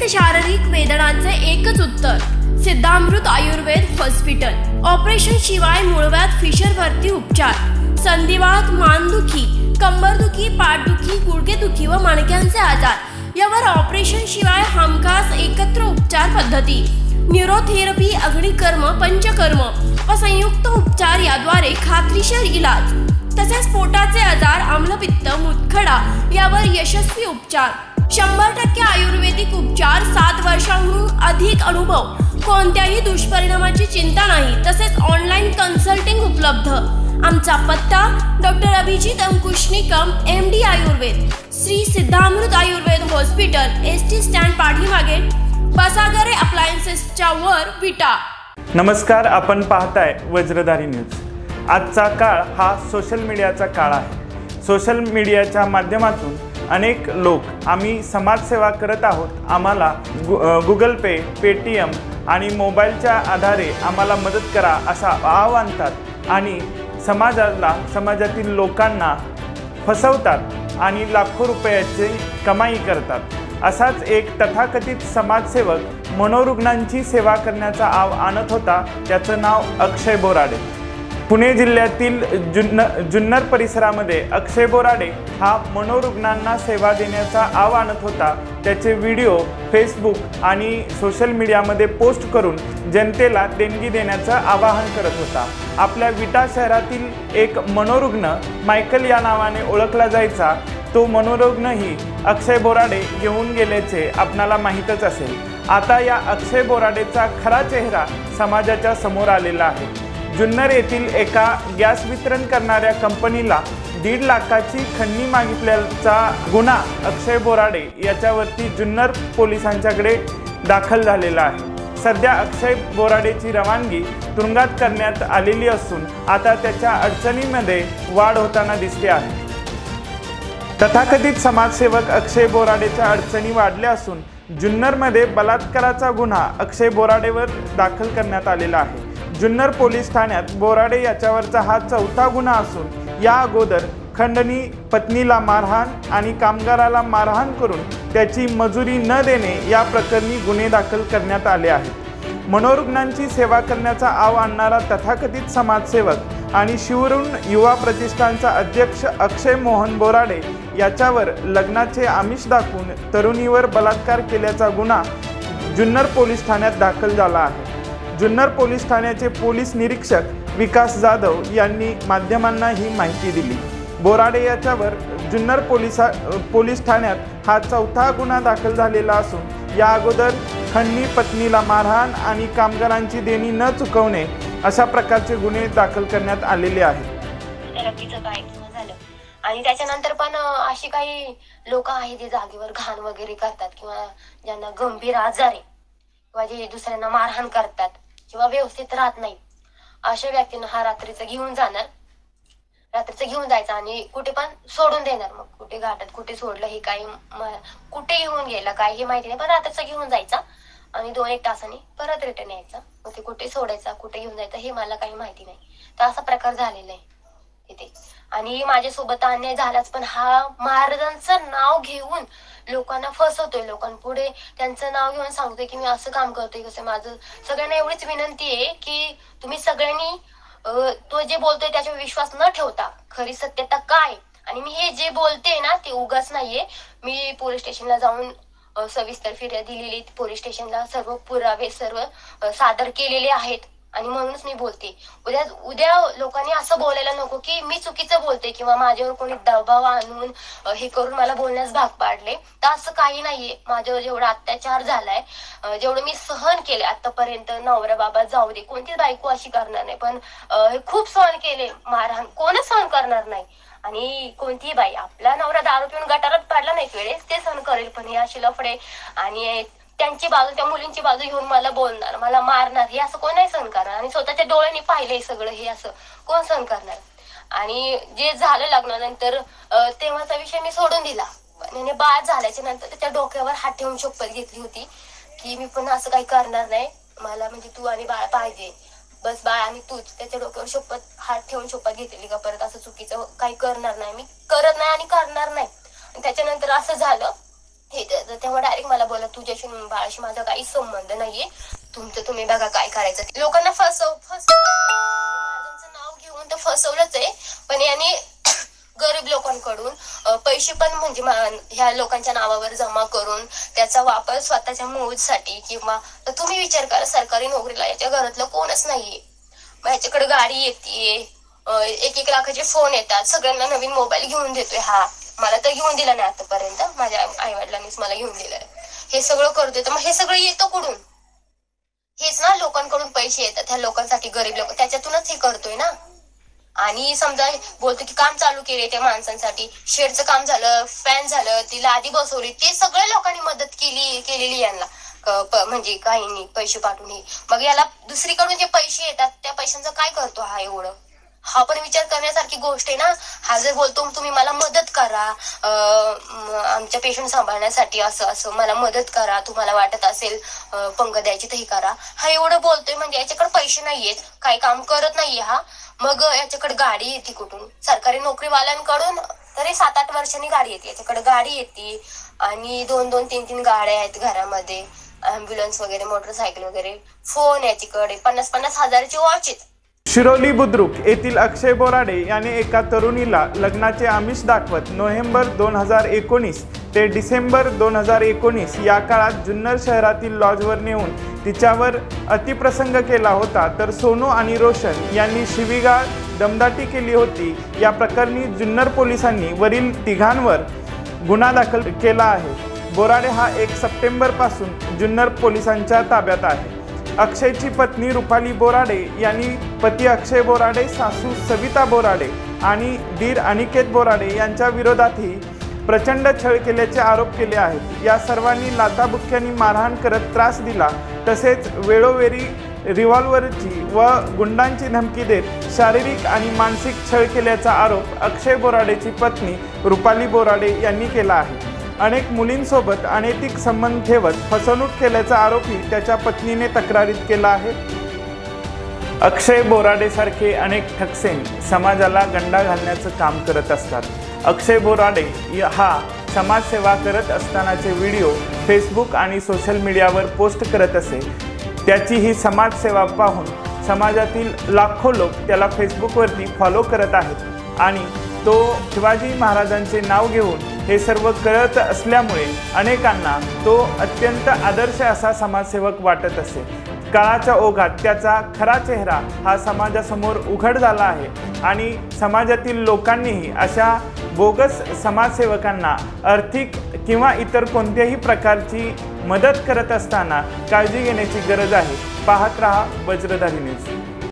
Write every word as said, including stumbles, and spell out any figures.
विविध शारीरिक वेदनांचे एकच उत्तर, सिद्धामृत आयुर्वेद हॉस्पिटल। ऑपरेशन शिवाय मूळव्याध फिशरवरती उपचार, संधिवात, मानदुखी, कंबरदुखी, पाठदुखी, गुडघेदुखी व मणक्यांचे आजार यावर ऑपरेशन शिवाय हमखास एकत्र उपचार पद्धती, न्यूरोथेरपी, अग्निकर्म, पंचकर्म व संयुक्त उपचार याद्वारे खात्रीशीर इलाज। तसेच पोटाचे आजार, आम्लपित्त, मुतखडा यावर यशस्वी उपचार। शंभर टक्के आयुर्वेदिक उपचार, सात वर्षांहून अधिक अनुभव, कोणत्याही दुष्परिणामाची चिंता नाही। तसेच ऑनलाईन कन्सल्टिंग उपलब्ध। आमचा पत्ता doctor Abhijit Ankush Nikam, M D Ayurveda, Shri Siddhamrit Ayurveda hospital, S T stand पाठीमागे, बसागरे अप्लायन्सेसच्या वर, विटा। नमस्कार, आपण पाहताय वज्रधारी न्यूज। आजचा काळ हा सोशल मीडियाचा काळ आहे। सोशल मीडियाच्या माध्यमातून अनेक लोक आम्ही समाजसेवा करत आहोत, आम्हाला गु गुगल पे, पेटीएम आणि मोबाईलच्या आधारे आम्हाला मदत करा असा आवाहन आणतात आणि समाजाला समाजातील लोकांना फसवतात आणि लाखो रुपयाची कमाई करतात। असाच एक तथाकथित समाजसेवक मनोरुग्णांची सेवा करण्याचा आव आणत होता। त्याचं नाव अक्षय बोराडे। पुणे जिल्ह्यातील जुन्नर जुन्नर परिसरामध्ये अक्षय बोराडे हा मनोरुग्णांना सेवा देण्याचा आव आणत होता। त्याचे व्हिडिओ फेसबुक आणि सोशल मीडियामध्ये पोस्ट करून जनतेला देणगी देण्याचं आवाहन करत होता। आपल्या विटा शहरातील एक मनोरुग्ण मायकल या नावाने ओळखला जायचा, तो मनोरुग्णही अक्षय बोराडे घेऊन गेल्याचे आपणाला माहीतच असेल। आता या अक्षय बोराडेचा खरा चेहरा समाजाच्या समोर आलेला आहे। जुन्नर येथील एका गॅस वितरण करणाऱ्या कंपनीला दीड लाखाची खंडणी मागितल्याचा गुन्हा अक्षय बोराडे याच्यावरती जुन्नर पोलिसांच्याकडे दाखल झालेला आहे। सध्या अक्षय बोराडेची रवानगी तुरुंगात करण्यात आलेली असून आता त्याच्या अडचणींमध्ये वाढ होताना दिसते आहे। तथाकथित समाजसेवक अक्षय बोराडेच्या अडचणी वाढल्या असून जुन्नरमध्ये बलात्काराचा गुन्हा अक्षय बोराडेवर दाखल करण्यात आलेला आहे। जुन्नर पोलीस ठाण्यात बोराडे याच्यावरचा हा चौथा गुन्हा असून या अगोदर खंडणी, पत्नीला मारहाण आणि कामगाराला मारहाण करून त्याची मजुरी न देणे या प्रकरणी गुन्हे दाखल करण्यात आले आहेत। मनोरुग्णांची सेवा करण्याचा आव आणणारा तथाकथित समाजसेवक आणि शिवरुण युवा प्रतिष्ठानचा अध्यक्ष अक्षय मोहन बोराडे याच्यावर लग्नाचे आमिष दाखवून तरुणीवर बलात्कार केल्याचा गुन्हा जुन्नर पोलीस ठाण्यात दाखल झाला आहे। जुन्नर पोलीस ठाण्याचे पोलीस निरीक्षक विकास जाधव यांनी माध्यमांना ही माहिती दिली। बोराडे याच्यावर जुन्नर पोलिसा पोलीस ठाण्यात हा चौथा गुन्हा दाखल झालेला असून या अगोदर खंडणी, पत्नीला मारहाण आणि कामगारांची देणी न चुकवणे अशा प्रकारचे गुन्हे दाखल करण्यात आलेले आहेत। आणि त्याच्यानंतर पण अशी काही लोक आहेत जे जागेवर घाण वगैरे करतात किंवा ज्यांना गंभीर आजार आहे किंवा जे दुसऱ्यांना मारहाण करतात किंवा व्यवस्थित राहत नाही, अशा व्यक्तींना हा रात्रीचं घेऊन जाणार, रात्रीचं घेऊन जायचं आणि कुठे पण सोडून देणार। मग कुठे घाटात कुठे सोडलं हे काही कुठे घेऊन गेलं काय हे माहिती नाही, पण रात्रीचं घेऊन जायचा आणि दोन एक तासांनी परत रिटर्न यायचा। मग ते कुठे सोडायचा, कुठे घेऊन जायचं हे मला काही माहिती नाही। तर असा प्रकार झालेला आहे तिथे। आणि माझ्यासोबत अन्याय झालाच, पण हा महाराजांचं नाव घेऊन लोकांना फसवतोय, लोकांपुढे त्यांचं नाव घेऊन सांगतोय की मी असं काम करतोय कसं। माझं सगळ्यांना एवढीच विनंती आहे की तुम्ही सगळ्यांनी तो जे बोलतोय त्याच्यावर विश्वास न ठेवता खरी सत्यता काय, आणि मी हे जे बोलते ना ते उगाच नाहीये। मी पोलीस स्टेशनला जाऊन सविस्तर फिर्याद दिलेली, पोलीस स्टेशनला सर्व पुरावे सर्व सादर केलेले आहेत आणि म्हणूनच मी बोलते। उद्या उद्या लोकांनी असं बोलायला नको की मी चुकीचं बोलते किंवा माझ्यावर कोणी दबाव आणून हे करून मला बोलण्यास भाग पाडले, तर असं काही नाहीये। माझ्यावर जेवढा अत्याचार झालाय, जेवढं मी सहन केले आतापर्यंत, नवरा बाबा जाऊ दे, कोणतीच बायको अशी करणार नाही, पण हे खूप सहन केले मारहाण, कोणच सहन करणार नाही। आणि कोणतीही बाई, आपला नवरा दारू पिऊन गटारात पाडला नाही वेळेस ते सहन करेल, पण हे असे लफडे आणि त्यांची बाजू, त्या मुलींची बाजू घेऊन मला बोलणार, मला मारणार, हे असं कोण नाही सहन करणार। आणि स्वतःच्या डोळ्यांनी पाहिलंय सगळं, हे असं कोण सहन करणार। आणि जे झालं लग्नानंतर तेव्हाचा विषय मी सोडून दिला, पण बाळ झाल्याच्या नंतर त्याच्या डोक्यावर हात ठेवून शपथ घेतली होती की मी पण असं काही करणार नाही, मला म्हणजे तू आणि बाळ पाहिजे, बस बाळ आणि तूच। त्याच्या डोक्यावर शपथ हात ठेवून शपथ घेतलेली का परत असं चुकीचं काही करणार नाही, मी करत नाही आणि करणार नाही। त्याच्यानंतर असं झालं, हे तेव्हा डायरेक्ट मला बोला तुझ्याशी बाळाशी माझा काहीच संबंध नाहीये, तुमचं तुम्ही बघा काय करायचं. लोकांना फसव फसव महाराजांचं नाव घेऊन तर फसवलंच आहे, पण याने गरीब लोकांकडून पैसे पण म्हणजे ह्या लोकांच्या नावावर जमा करून त्याचा वापर स्वतःच्या मौजसाठी किंवा तुम्ही विचार करा सरकारी नोकरीला याच्या घरातलं कोणच नाहीये, मग ह्याच्याकडे गाडी येते, एक एक लाखाचे फोन येतात, सगळ्यांना नवीन मोबाईल घेऊन देतोय. हा मला तर घेऊन दिला नाही आतापर्यंत, माझ्या आई वडिलांनीच मला घेऊन दिलंय. हे सगळं करतोय तर मग हे सगळं येतं कुठून? हेच ना, लोकांकडून पैसे येतात ह्या लोकांसाठी, गरीब लोक त्याच्यातूनच हे करतोय ना. आणि समजा बोलतो की काम चालू केले त्या माणसांसाठी, शेडचं काम झालं, फॅन झालं, ती लादी बसवली, ते सगळ्या लोकांनी मदत केली केलेली यांना, म्हणजे काही नाही पैसे पाठवून. मग याला दुसरीकडून जे पैसे येतात त्या पैशांचं काय करतो हा एवढं? हा पण विचार करण्यासारखी गोष्ट आहे ना. हा जर बोलतो तुम्ही मला मदत करा आमच्या पेशंट सांभाळण्यासाठी, असं असं मला मदत करा, तुम्हाला वाटत असेल पंग द्यायची तर हे करा, हा एवढं बोलतोय म्हणजे याच्याकडे पैसे नाहीयेत, काही काम करत नाहीये हा. मग याच्याकडे गाडी येते कुठून? सरकारी नोकरीवाल्यांकडून तरी सात आठ वर्षांनी गाडी येते, याच्याकडे गाडी येते आणि दोन दोन तीन तीन गाड्या आहेत घरामध्ये, अँब्युलन्स वगैरे, मोटरसायकल वगैरे, फोन याच्याकडे, पन्नास पन्नास हजाराची वॉच आहेत. शिरोली बुद्रुक येथील अक्षय बोराडे याने एका तरुणीला लग्नाचे आमिष दाखवत नोव्हेंबर दोन हजार एकोणीस ते डिसेंबर दोन हजार एकोणीस या काळात जुन्नर शहरातील लॉजवर नेऊन तिच्यावर अतिप्रसंग केला होता. तर सोनू आणि रोशन यांनी शिवीगाळ दमदाटी केली होती. या प्रकरणी जुन्नर पोलिसांनी वरील तिघांवर गुन्हा दाखल केला आहे. बोराडे हा एक सप्टेंबरपासून जुन्नर पोलिसांच्या ताब्यात आहे. अक्षयची पत्नी रुपाली बोराडे यांनी पती अक्षय बोराडे, सासू सविता बोराडे आणि दीर अनिकेत बोराडे यांच्या विरोधातही प्रचंड छळ केल्याचे आरोप केले आहेत. या सर्वांनी लाथाबुक्क्यांनी मारहाण करत त्रास दिला, तसेच वेळोवेळी रिव्हॉल्व्हरची व गुंडांची धमकी देत शारीरिक आणि मानसिक छळ केल्याचा आरोप अक्षय बोराडेची पत्नी रुपाली बोराडे यांनी केला आहे. अनेक मुलींसोबत अनैतिक संबंध ठेवत फसवणूक केल्याचा आरोपही त्याच्या पत्नीने तक्रारीत केला आहे. अक्षय बोराडेसारखे अनेक ठकसेन समाजाला गंडा घालण्याचं काम करत असतात. अक्षय बोराडे हा समाजसेवा करत असतानाचे व्हिडिओ फेसबुक आणि सोशल मीडियावर पोस्ट करत असे. त्याची ही समाजसेवा पाहून समाजातील लाखो लोक त्याला फेसबुकवरती फॉलो करत आहेत आणि तो शिवाजी महाराजांचे नाव घेऊन हे सर्व करत असल्यामुळे अनेकांना तो अत्यंत आदर्श असा समाजसेवक वाटत असे. काळाच्या ओघात त्याचा खरा चेहरा हा समाजासमोर उघड झाला आहे आणि समाजातील लोकांनीही अशा बोगस समाजसेवकांना आर्थिक किंवा इतर कोणत्याही प्रकारची मदत करत असताना काळजी घेण्याची गरज आहे. पाहत रहा वज्रधारी न्यूज.